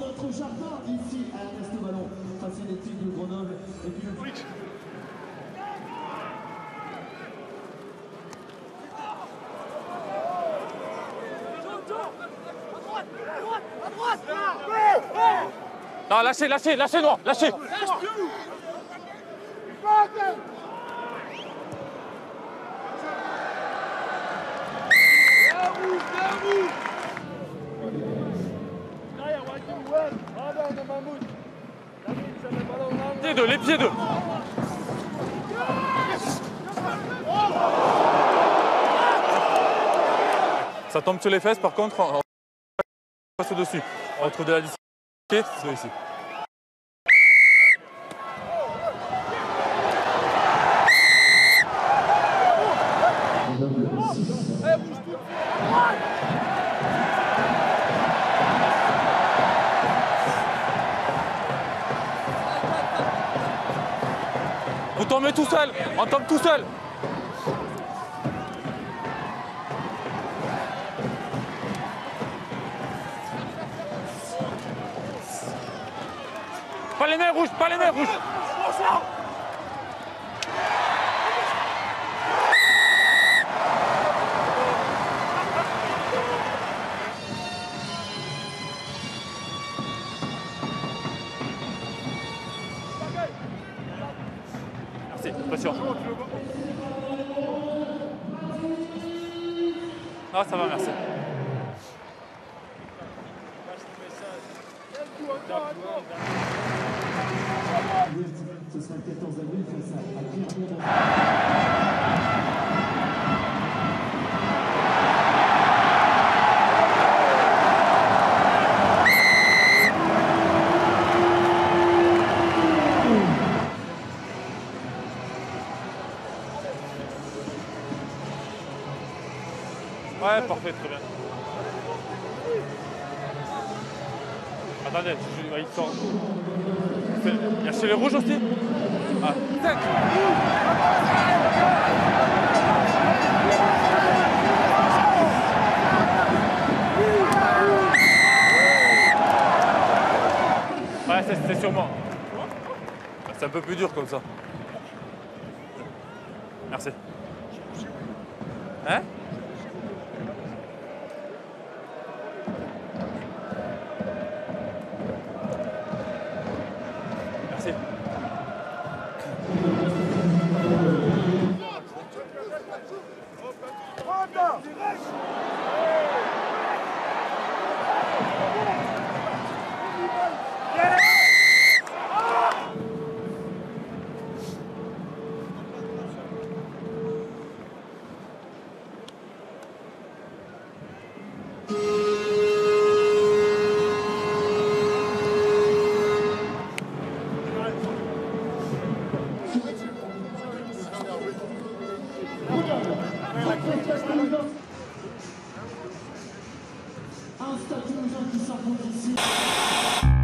notre jardin ici à Ernest Ballon, face à une équipe de Grenoble et puis le public. Non, lâchez, Noir, lâchez. Les pieds d'eux. Ça tombe sur les fesses, par contre, on passe au-dessus. On retrouve de la distance. C'est ici. Vous tombez tout seul, on tombe tout seul. Pas les mains rouges, pas les mains rouges. Merci, pression. Ah, ça va, merci. Ce sera le 14 avril face à Clermont. Ouais, parfait, très bien. Attendez, il sort. Il y a chez les rouges aussi. Ah, tac. Ouais, c'est sur moi. C'est un peu plus dur comme ça. Merci. Hein? Merci. Un stade toulousain qui s'impose ici.